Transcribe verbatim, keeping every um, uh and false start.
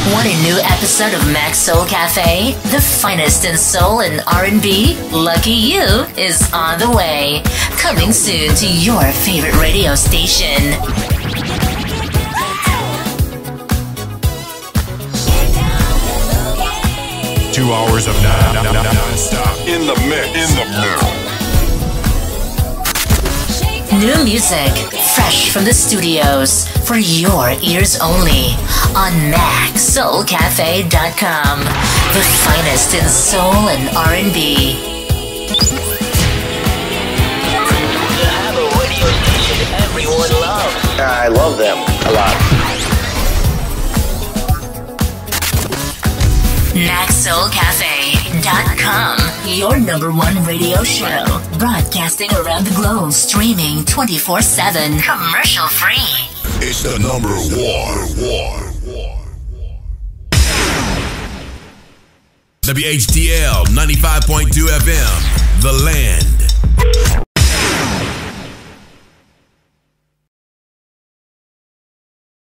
Want a new episode of Max Soul Cafe? The finest in soul and R and B? Lucky you is on the way. Coming soon to your favorite radio station. Two hours of non-stop in the mix. In the mix. New music, fresh from the studios, for your ears only, on max soul cafe dot com. The finest in soul and R and B. You have a radio station everyone loves. I love them a lot. max soul cafe dot com, your number one radio show. Broadcasting around the globe, streaming twenty-four seven, commercial free. It's the number one. W H D L ninety-five point two F M, The Land.